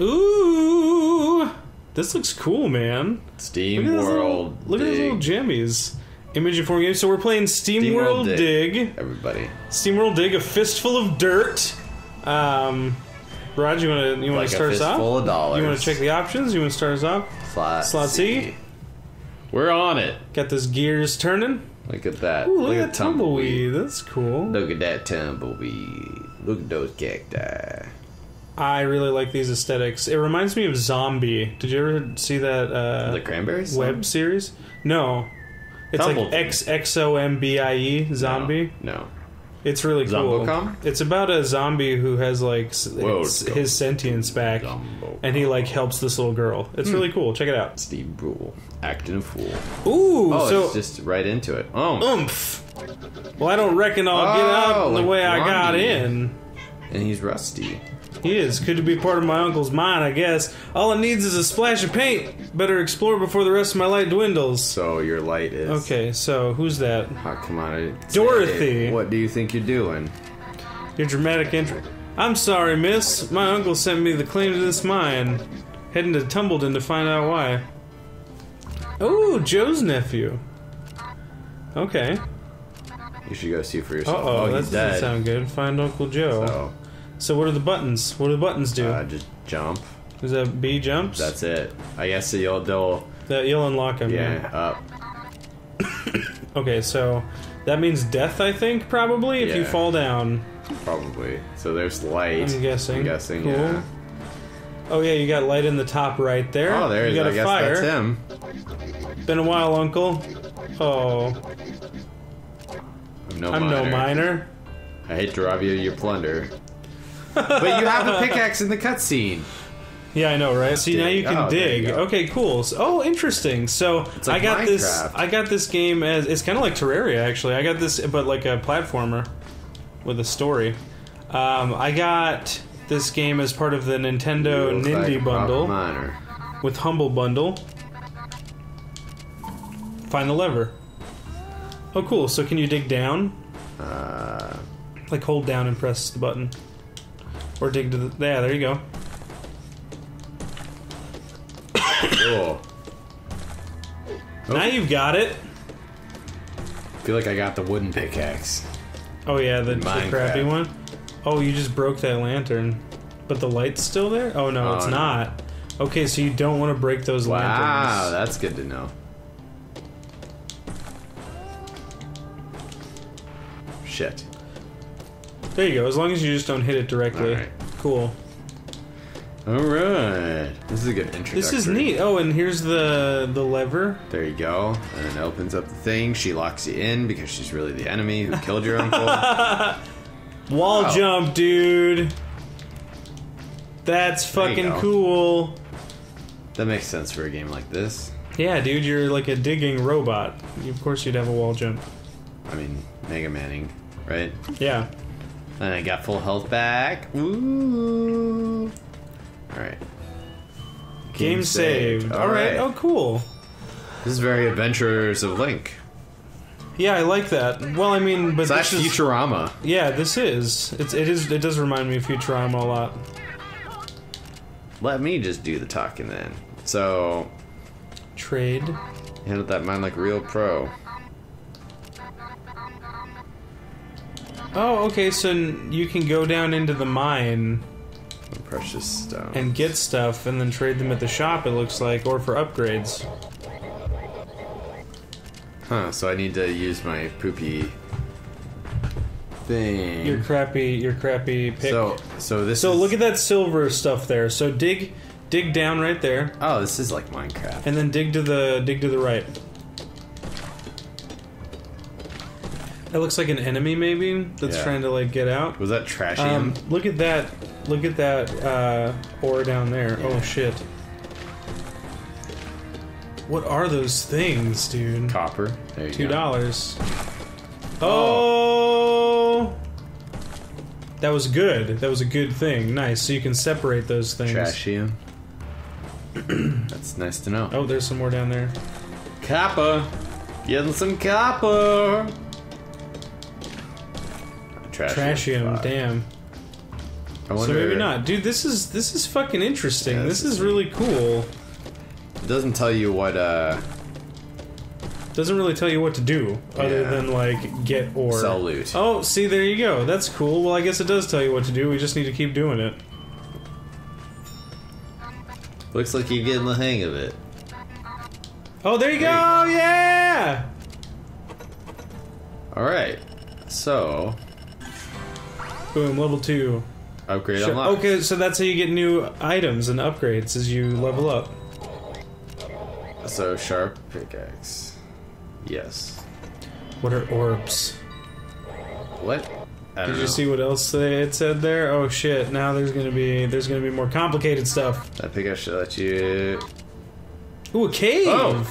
Ooh! This looks cool, man. SteamWorld. Look at those little jammies. Image informing game. So we're playing SteamWorld Dig. Everybody. SteamWorld Dig, a fistful of dirt. Rod, you want to start us off? Full of dollars. You want to check the options? You want to start us off? Slot C. We're on it. Got those gears turning. Look at that. Ooh, look at that tumbleweed. That's cool. Look at that tumbleweed. Look at those cacti. I really like these aesthetics. It reminds me of Zombie. Did you ever see that the Cranberries web series? No. It's like XOMBIE, Zombie. No. It's really cool. Zombocom? It's about a zombie who has like his sentience back, and he like helps this little girl. It's really cool. Check it out. Steve Brule, acting a fool. Ooh, so it's just right into it. Oh, oomph. Well, I don't reckon I'll get out the way I got in. And he's rusty. He is. Could be part of my uncle's mine, I guess. All it needs is a splash of paint. Better explore before the rest of my light dwindles. So your light is... Okay, so who's that? Oh, come on. Dorothy. Hey, what do you think you're doing? Your dramatic entry. I'm sorry, miss. My uncle sent me the claim to this mine. Heading to Tumbledon to find out why. Oh, Joe's nephew. Okay. You should go see for yourself. Uh-oh, that doesn't sound good. Find Uncle Joe. So what are the buttons? What do the buttons do? Just jump. Is that B jumps? That's it. I guess you'll unlock them. Yeah, up. Okay, so that means death, I think, probably, if you fall down. Probably. So there's light. I'm guessing. Cool. Yeah. Oh yeah, you got light in the top right there. Oh, there you got I guess fire. That's him. Been a while, Uncle. Oh. I'm no miner. I hate to rob you of your plunder. But you have a pickaxe in the cutscene. Yeah, I know, right? See, now you can dig. Okay, cool. So, interesting. So I got Minecraft. I got this game as it's kind of like Terraria, actually. I got this, but like a platformer with a story. I got this game as part of the Nintendo Nindy bundle with Humble Bundle. Find the lever. Oh, cool. So can you dig down? Like hold down and press the button. Or dig to the... Yeah, there you go. Cool. Now you've got it. I feel like I got the wooden pickaxe. Oh yeah, the crappy one? Oh, you just broke that lantern. But the light's still there? Oh no, it's not. Okay, so you don't want to break those lanterns. Wow, that's good to know. Shit. There you go, as long as you just don't hit it directly. Alright. Cool. Alright. This is a good introduction. This is neat. Oh, and here's the lever. There you go. And it opens up the thing. She locks you in because she's really the enemy who killed your uncle. Wall jump, dude. That's fucking cool. That makes sense for a game like this. Yeah, dude, you're like a digging robot. Of course you'd have a wall jump. I mean, Mega Manning, right? Yeah. And I got full health back. Ooh. Alright. Game saved. Alright. Oh, cool. This is very Adventures of Link. Yeah, I like that. Well, I mean, but this is Futurama. Yeah, this is. It does remind me of Futurama a lot. Let me just do the talking then. So... Trade. Handle that mine like a real pro. Oh, okay, so you can go down into the mine precious stone and get stuff and then trade them at the shop, it looks like, or for upgrades. Huh, so I need to use my poopy thing. Your crappy pick. So look at that silver stuff there. So dig down right there. Oh, this is like Minecraft. And then dig to the right. That looks like an enemy, maybe, that's trying to, like, get out. Was that trashy? Look at that ore down there. Yeah. Oh, shit. What are those things, dude? Copper. There you go. $2. Oh! That was good. That was a good thing. Nice. So you can separate those things. Trashium. That's nice to know. Oh, there's some more down there. Copper. Getting some copper. Trashium, damn. So maybe not. Dude, this is fucking interesting. Yeah, this is really cool. It doesn't tell you what, doesn't really tell you what to do, other than, like, get ore. Sell loot. Oh, see, there you go. That's cool. Well, I guess it does tell you what to do. We just need to keep doing it. Looks like you're getting the hang of it. Oh, there you go! Yeah! Alright. So... Boom, level 2. Upgrade unlocked. Okay, so that's how you get new items and upgrades, as you level up. So, sharp pickaxe. Yes. What are orbs? What? Did you see what else it said there? Oh shit! Now there's gonna be more complicated stuff. I think I should let you. Ooh, a cave. Oh.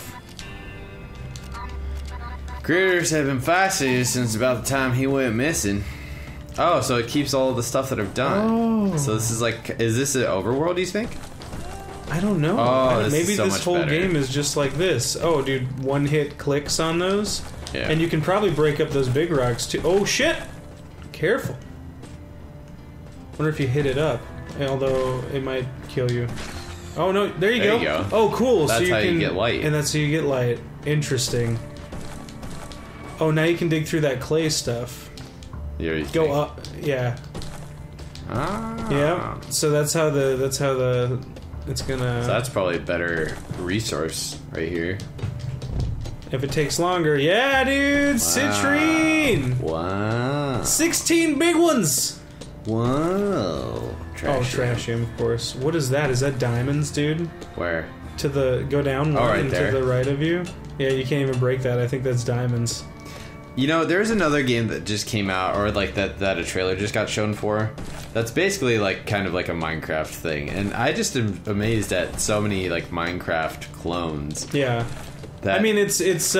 Critters have been feisty since about the time he went missing. Oh, so it keeps all of the stuff that I've done. Oh. So this is like, is this an overworld? You think? I don't know. Oh, maybe this whole game is just like this. Oh, dude, one hit clicks on those, and you can probably break up those big rocks too. Oh shit! Careful. Wonder if you hit it up, although it might kill you. Oh no, there you go. Oh cool, that's so you how can you get light. And that's how you get light. Interesting. Oh, now you can dig through that clay stuff. Go up, yeah. Ah. Yeah. So that's how it's gonna. So that's probably a better resource right here. If it takes longer, yeah, dude, citrine. Wow. 16 big ones. Whoa. Trashium, of course. What is that? Is that diamonds, dude? Where? Go down one right there. to the right of you. Yeah, you can't even break that. I think that's diamonds. You know, there's another game that just came out, or like that a trailer just got shown for. That's basically like kind of like a Minecraft thing, and I just am amazed at so many like Minecraft clones. Yeah. I mean, it's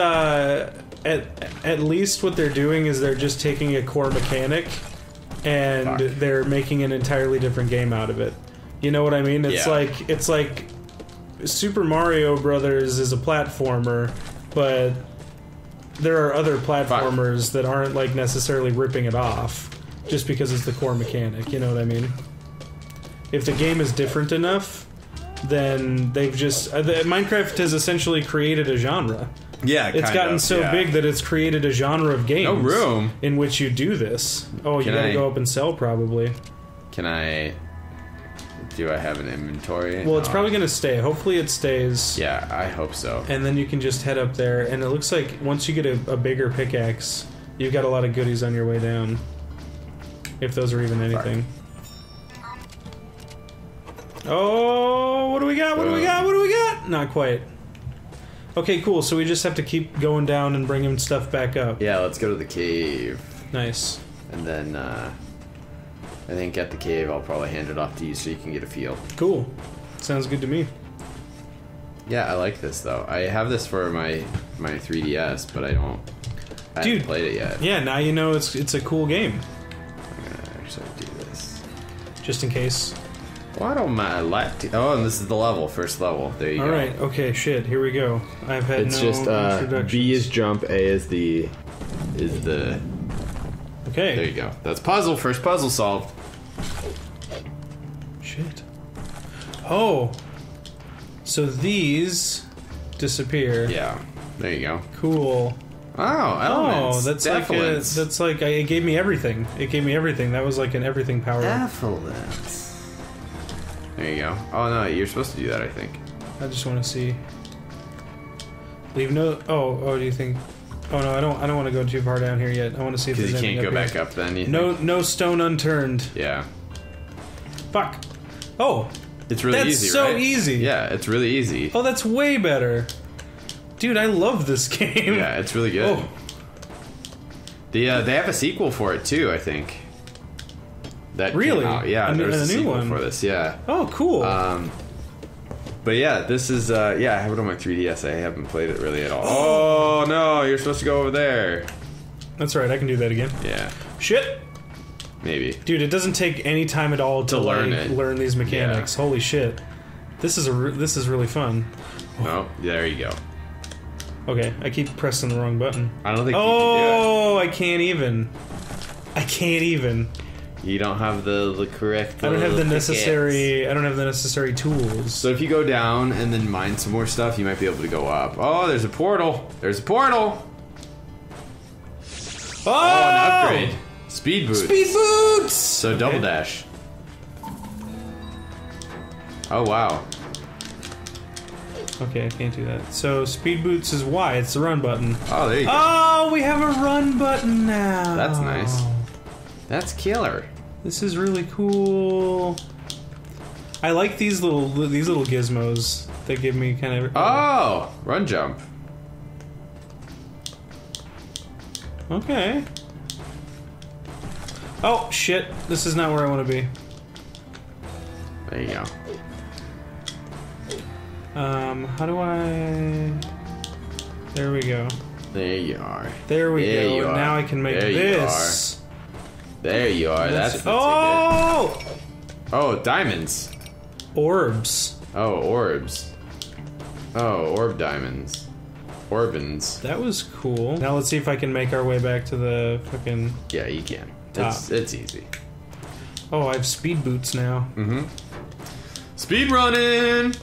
at least what they're doing is they're just taking a core mechanic and they're making an entirely different game out of it. You know what I mean? It's like Super Mario Brothers is a platformer, but there are other platformers that aren't like necessarily ripping it off just because it's the core mechanic. You know what I mean? If the game is different enough, then they've just Minecraft has essentially created a genre. Yeah, it's gotten so big that it's created a genre of games. No room in which you do this. Oh, you gotta go up and sell probably. Can I? Do I have an inventory? Well, it's probably gonna stay. Hopefully, it stays. Yeah, I hope so. And then you can just head up there, and it looks like once you get a bigger pickaxe, you've got a lot of goodies on your way down. If those are even anything. Oh, what do we got? What do we got? What do we got? Not quite. Okay, cool. So we just have to keep going down and bringing stuff back up. Yeah, let's go to the cave. Nice. And then, I think at the cave I'll probably hand it off to you so you can get a feel. Cool. Sounds good to me. Yeah, I like this though. I have this for my 3DS, but I haven't played it yet. Yeah, now you know it's a cool game. I'm gonna actually do this. Just in case. Why don't my oh, and this is the level, first level. There you go. Alright, okay, shit, here we go. I've had it's just B is jump, A is the Okay. There you go. That's puzzle, first puzzle solved. Shit. Oh. So these disappear. Yeah. There you go. Cool. Oh, elements. Oh, that's like it gave me everything. It gave me everything. That was like an everything power. Effluence. There you go. Oh no, you're supposed to do that, I think. I just want to see. Leave no. Oh, do you think? Oh no, I don't want to go too far down here yet. I want to see if there's anything. Because you can't go back up then. No stone unturned. Yeah. Fuck. Oh. It's really easy, right? That's so easy. Yeah, it's really easy. Oh, that's way better. Dude, I love this game. Yeah, it's really good. Oh. They have a sequel for it too, I think. That really? Came out. Yeah, there's a sequel one for this. Yeah. Oh, cool. But yeah, this is I have it on my 3DS. I haven't played it really at all. Oh no, you're supposed to go over there. That's right. I can do that again. Yeah. Shit. Maybe. Dude, it doesn't take any time at all to learn these mechanics. Yeah. Holy shit. This is really fun. Oh, there you go. Okay, I keep pressing the wrong button. I don't think you can do it. I can't even. You don't have the correct. I don't have the necessary. I don't have the necessary tools. So if you go down and then mine some more stuff, you might be able to go up. Oh, there's a portal. There's a portal. Oh, an upgrade. Speed boots. Speed boots. So double dash. Oh wow. Okay, I can't do that. So speed boots is Y. It's the run button. Oh, there you go. Oh, we have a run button now. That's nice. That's killer. This is really cool. I like these little gizmos that give me kind of. Oh, run jump. Okay. Oh shit! This is not where I want to be. There you go. How do I? There we go. There you are. There we there go. You and are. now I can make there this. You are. There you are. That's the ticket. Oh, diamonds. Orbs. Oh, orbs. Oh, orb diamonds. Orbins. That was cool. Now let's see if I can make our way back to the fucking. Yeah, you can. Top. It's easy. Oh, I have speed boots now. Mm-hmm. Speed running.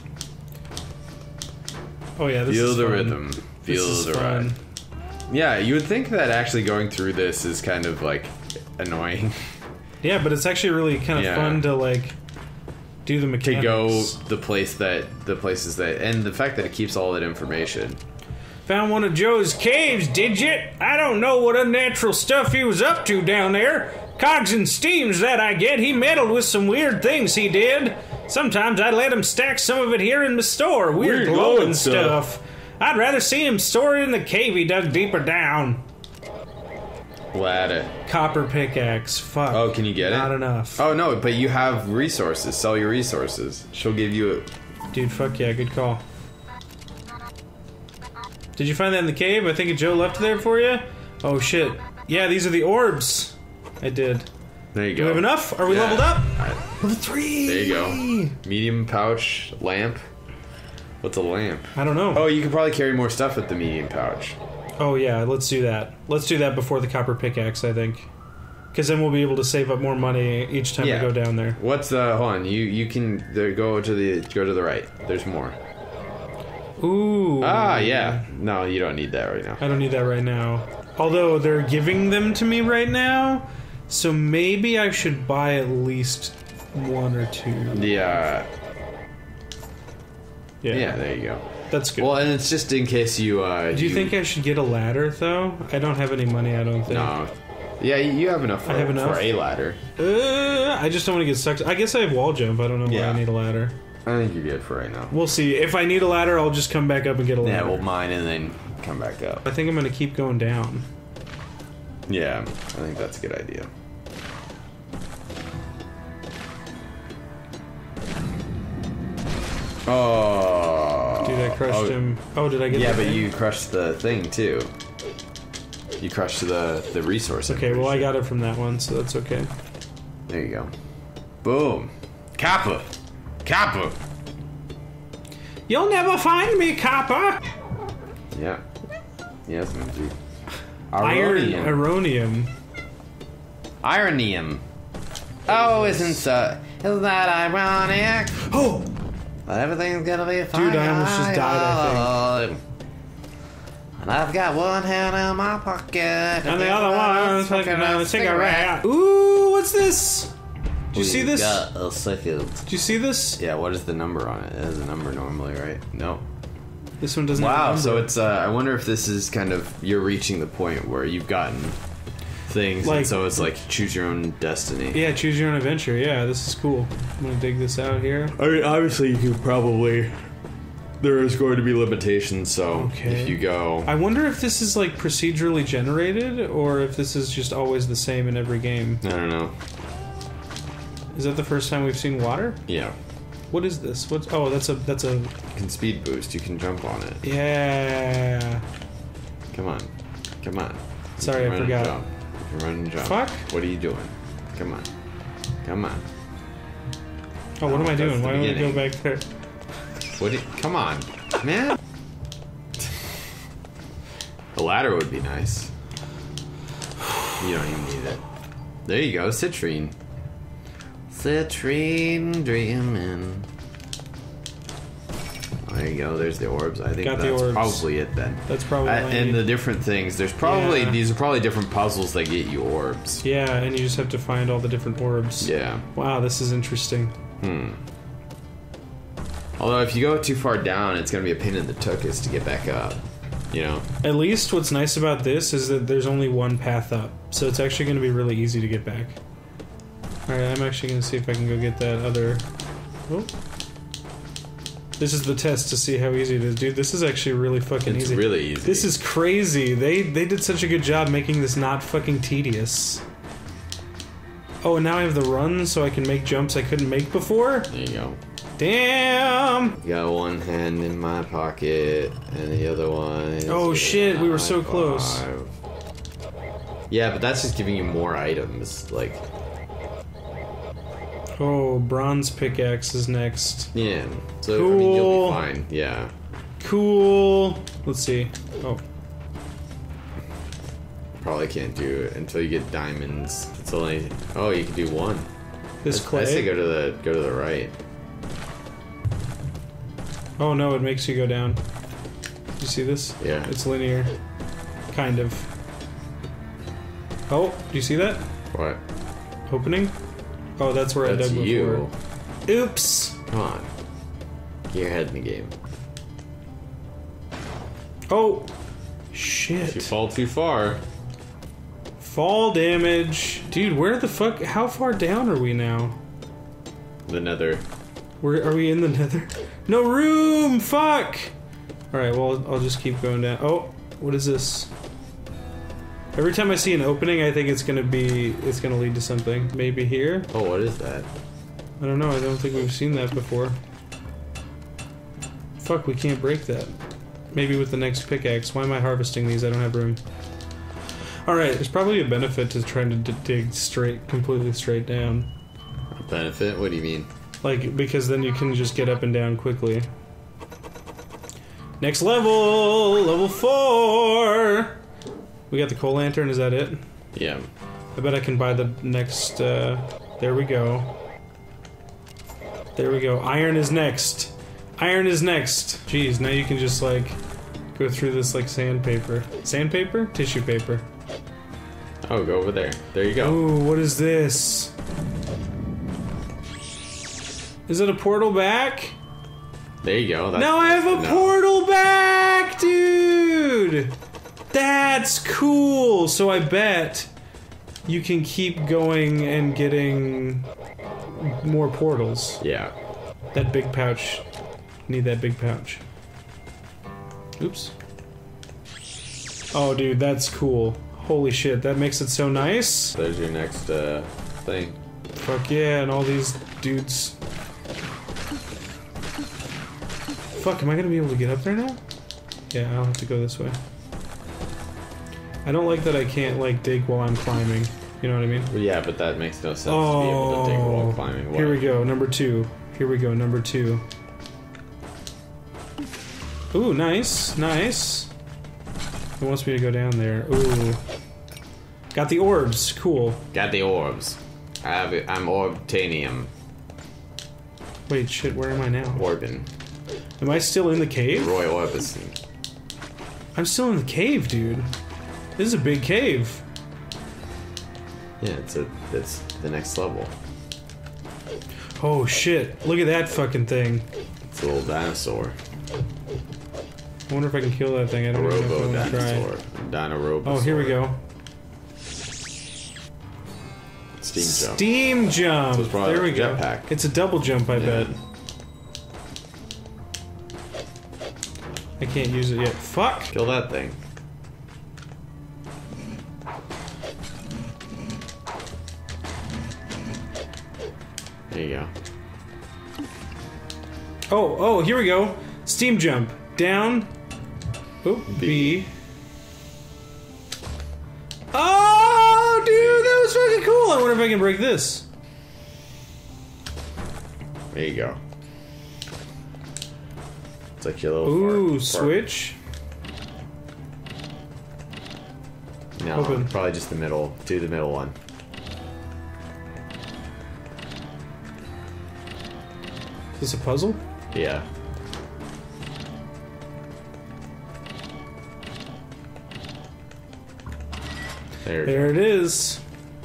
Oh yeah, this Feel is the fun. rhythm. Feel the ride. Yeah, you would think that actually going through this is kind of like annoying. Yeah, but it's actually really kind of fun to like do the mechanics. To go the places that, and the fact that it keeps all that information. Found one of Joe's caves, did you? I don't know what unnatural stuff he was up to down there. Cogs and steams that I get. He meddled with some weird things, he did. Sometimes I'd let him stack some of it here in the store. Weird glowing stuff. I'd rather see him store it in the cave he dug deeper down. Ladder. Copper pickaxe. Fuck. Oh, can you get it? Not enough. Oh, no, but you have resources. Sell your resources. She'll give you a... Dude, fuck yeah, good call. Did you find that in the cave? I think Joe left it there for you. Oh, shit. Yeah, these are the orbs. I did. There you go. Do we have enough? Are we leveled up? Level 3! There you go. Medium pouch lamp. What's a lamp? I don't know. Oh, you could probably carry more stuff with the medium pouch. Oh yeah, let's do that. Let's do that before the copper pickaxe, I think. Because then we'll be able to save up more money each time we go down there. What's hold on, you can go to the right. There's more. Ooh. Ah, yeah. No, you don't need that right now. I don't need that right now. Although they're giving them to me right now, so maybe I should buy at least one or two. Yeah. Yeah, there you go. That's good. Well, and it's just in case you... Do you think I should get a ladder, though? I don't have any money, I don't think. No. Yeah, you have enough for, I have enough for a ladder. I just don't want to get stuck. I guess I have wall jump. I don't know why I need a ladder. I think you're good for right now. We'll see. If I need a ladder, I'll just come back up and get a ladder. Yeah, we'll mine and then come back up. I think I'm going to keep going down. Yeah, I think that's a good idea. Oh. Dude, I crushed him. Oh, did I get Yeah, that but thing? you crushed the thing, too. You crushed the resource. Okay, well, I got it from that one, so that's okay. There you go. Boom. Kappa. Kappa. You'll never find me, copper! Yeah. Yes, Minty. Ironium. Ironium. Oh, isn't that ironic? Oh! Everything's gonna be fine. Dude, I almost just died, I think. And I've got one hand in my pocket. And the other one is smoking a cigarette. Ooh, what's this? Did you see this? Got a second. Did you see this? Yeah, what is the number on it? It has a number normally, right? No. This one doesn't have a number. So it's, I wonder if this is kind of, you're reaching the point where you've gotten things, like, and so it's like choose your own destiny. Yeah, choose your own adventure. Yeah, this is cool. I'm gonna dig this out here. I mean, obviously you could probably, there is going to be limitations, so if you go... I wonder if this is like procedurally generated, or if this is just always the same in every game. I don't know. Is that the first time we've seen water? Yeah. What is this? What's... Oh, that's a... You can speed boost, you can jump on it. Yeah. Come on. Come on. Sorry, I forgot. You can run and jump. Fuck. What are you doing? Come on. Come on. Oh, what am I doing? Why don't we go back there? Come on, man. A ladder would be nice. You don't even need it. There you go, citrine. The train dreaming. There you go. There's the orbs. I think that's probably it then. That's probably and the different things. There's probably these are probably different puzzles that get you orbs. Yeah, and you just have to find all the different orbs. Yeah. Wow, this is interesting. Although if you go too far down, it's gonna be a pain in the tuchus to get back up. You know. At least what's nice about this is that there's only one path up, so it's actually gonna be really easy to get back. All right, I'm actually gonna see if I can go get that other. Oh. This is the test to see how easy it is. Dude, this is actually really fucking easy. It's really easy. This is crazy. They did such a good job making this not fucking tedious. Oh, and now I have the run so I can make jumps I couldn't make before? There you go. Damn! Got one hand in my pocket, and the other one is oh shit, we were so close. Yeah, but that's just giving you more items, like... Oh, bronze pickaxe is next. Yeah. So, cool. I mean, you'll be fine. Yeah. Cool. Let's see. Oh. Probably can't do it until you get diamonds. It's only... Oh, you can do one. This clay? I say go to the right. Oh no, it makes you go down. You see this? Yeah. It's linear. Kind of. Oh, do you see that? What? Opening? Oh, that's where I dug before. You. Oops! Come on. Get your head in the game. Oh! Shit. If you fall too far. Fall damage. Dude, where the fuck? How far down are we now? The nether. Where are we in the nether? No room! Fuck! Alright, well, I'll just keep going down. Oh, what is this? Every time I see an opening, I think it's gonna lead to something. Maybe here? Oh, what is that? I don't know, I don't think we've seen that before. Fuck, we can't break that. Maybe with the next pickaxe. Why am I harvesting these? I don't have room. Alright, there's probably a benefit to trying to dig completely straight down. A benefit? What do you mean? Like, because then you can just get up and down quickly. Next level! Level 4! We got the coal lantern, is that it? Yeah. I bet I can buy the next, there we go. There we go. Iron is next. Iron is next. Jeez, now you can just, like, go through this like sandpaper. Sandpaper? Tissue paper. Oh, go over there. There you go. Ooh, what is this? Is it a portal back? There you go. Now I have a portal back, dude! That's cool! So I bet you can keep going and getting more portals. Yeah. That big pouch. Need that big pouch. Oops. Oh, dude, that's cool. Holy shit, that makes it so nice. There's your next thing. Fuck yeah, and all these dudes. Fuck, am I gonna be able to get up there now? Yeah, I'll have to go this way. I don't like that I can't, like, dig while I'm climbing. You know what I mean? Well, yeah, but that makes no sense to be able to dig while climbing. Here we go, number 2. Here we go, number 2. Ooh, nice, nice. It wants me to go down there. Ooh. Got the orbs, cool. Got the orbs. I'm Orbtanium. Wait, shit, where am I now? Orbin. Am I still in the cave? Roy Orbison. I'm still in the cave, dude. This is a big cave. Yeah, it's the next level. Oh shit, look at that fucking thing. It's a little dinosaur. I wonder if I can kill that thing. I don't know if I want to try. Dino-robosaur. Oh, here we go. Steam jump. Steam jump! So there we go. Jetpack. It's a double jump, I bet. I can't use it yet. Fuck! Kill that thing. There you go. Oh, here we go. Steam jump. Down. Oop, B. Oh, dude, that was fucking cool. I wonder if I can break this. There you go. It's like your little ooh, switch. No, open. Probably just the middle. Do the middle one. Is this a puzzle? Yeah. There it is.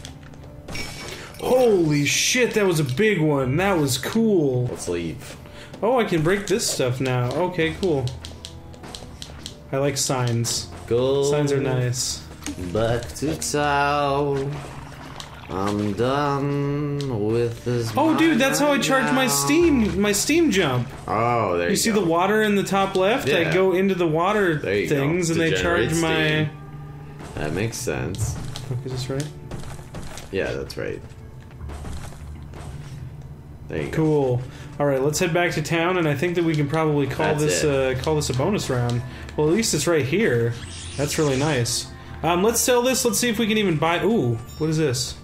Holy shit, that was a big one. That was cool. Let's leave. Oh, I can break this stuff now. Okay, cool. I like signs. Go. Signs are nice. Back to town. I'm done with this. Oh, dude, that's how I charge my Steam jump. Oh, there you go. You see the water in the top left? Yeah. I go into the water things and they charge my... That makes sense. Okay, is this right? Yeah, that's right. There you go. Cool. All right, let's head back to town, and I think that we can probably call this a bonus round. Well, at least it's right here. That's really nice. Let's sell this. Let's see if we can even buy. Ooh, what is this?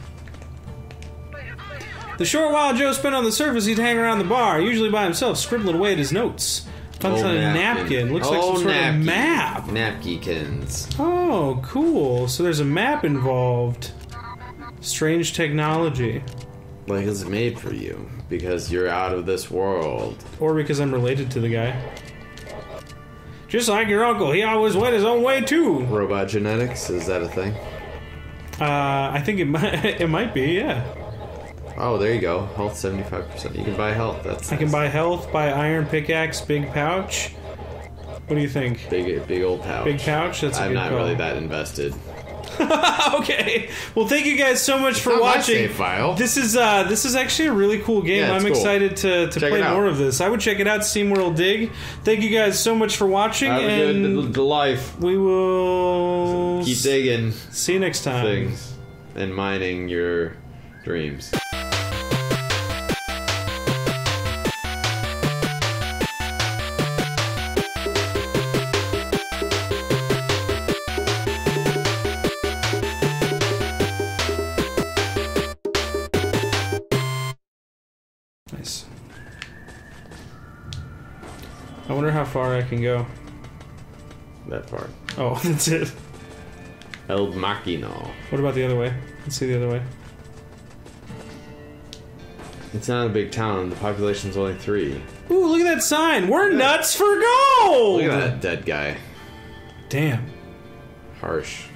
The short while Joe spent on the surface, he'd hang around the bar, usually by himself, scribbling away at his notes. Found on a napkin. Looks like some sort of map. Napkins. Oh, cool. So there's a map involved. Strange technology. Like it's made for you because you're out of this world. Or because I'm related to the guy. Just like your uncle, he always went his own way too. Robot genetics, is that a thing? I think it might be, yeah. Oh, there you go. Health 75%. You can buy health. That's nice. I can buy health, buy iron pickaxe, big pouch. What do you think? Big old pouch. Big pouch? That's a good call. I'm not really that invested. Okay. Well, thank you guys so much for watching. Save file. This is actually a really cool game. Yeah, I'm excited to play more of this. I would check it out. SteamWorld Dig. Thank you guys so much for watching. Have a good life. We will keep digging. See you next time. Things and mining your dreams. Nice. I wonder how far I can go. That far. Oh, that's it. El Machino. What about the other way? Let's see the other way. It's not a big town. The population's only 3. Ooh, look at that sign. We're nuts for gold! Look at that dead guy. Damn. Harsh.